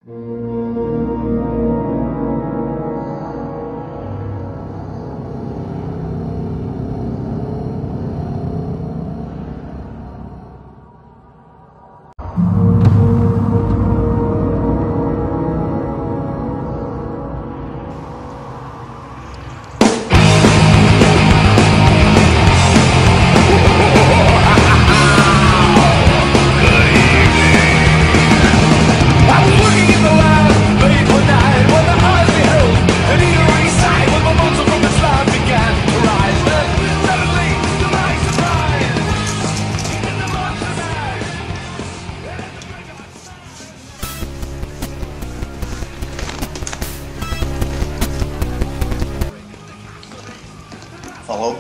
Hello?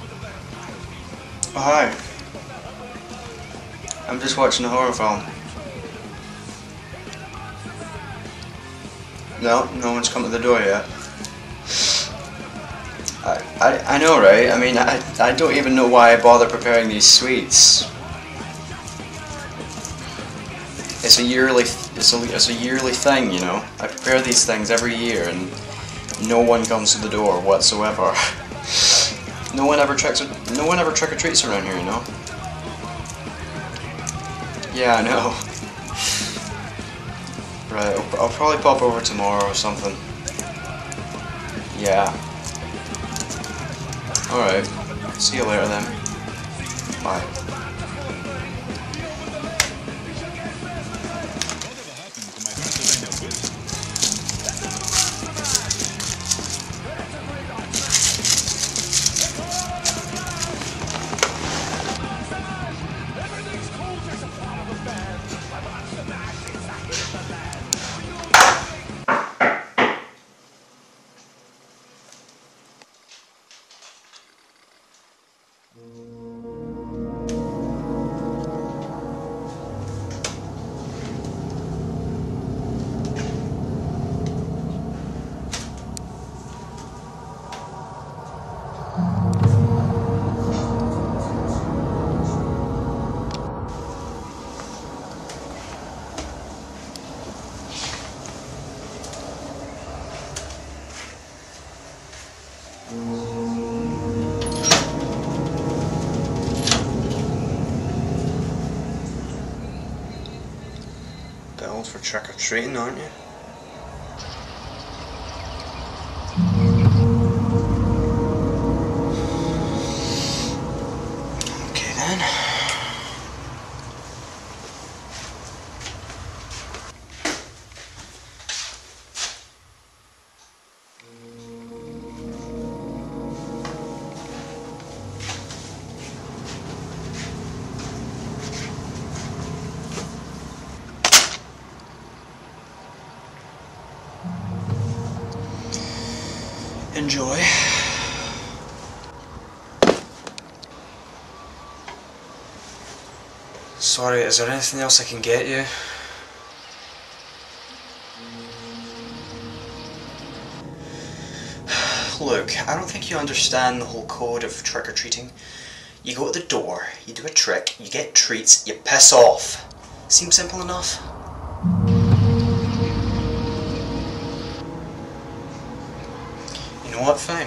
Oh, hi. I'm just watching a horror film. No one's come to the door yet. I know, right? I mean, I don't even know why I bother preparing these sweets. It's a yearly thing, you know. I prepare these things every year, and no one comes to the door whatsoever. No one ever trick or treats around here, you know. Yeah, I know. Right, I'll probably pop over tomorrow or something. Yeah. Alright. See you later then. Bye. Bells for trick-or-treating, aren't you? Okay then. Enjoy. Sorry, is there anything else I can get you? Look, I don't think you understand the whole code of trick-or-treating. You go to the door, you do a trick, you get treats, you piss off. Seems simple enough? You know what? Fine.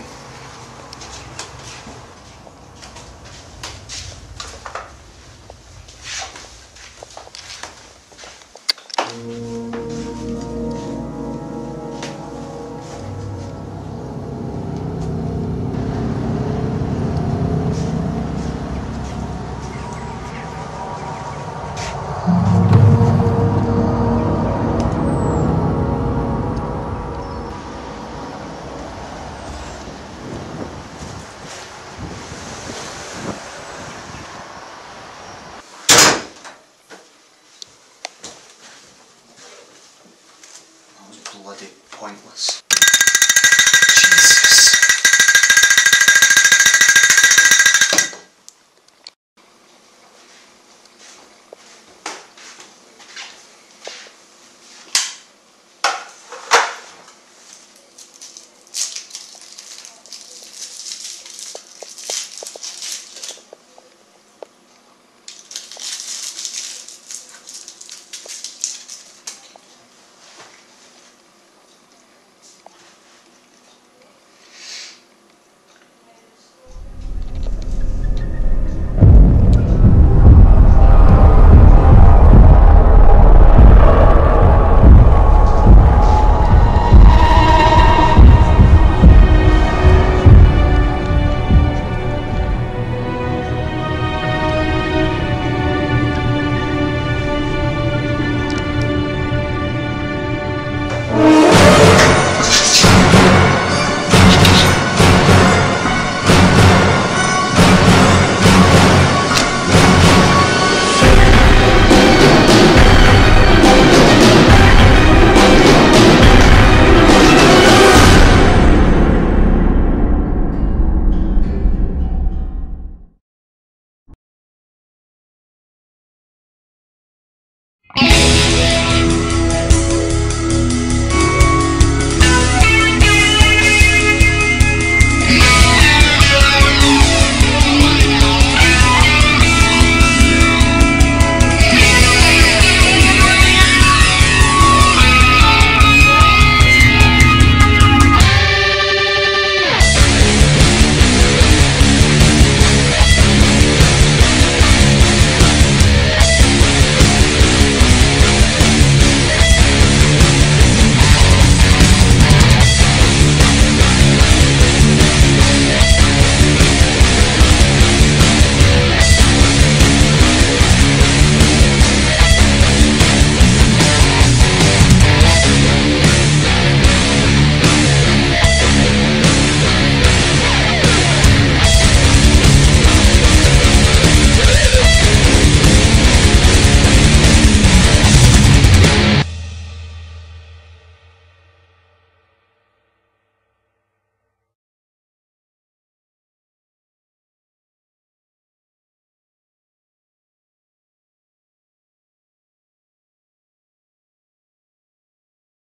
That was bloody pointless.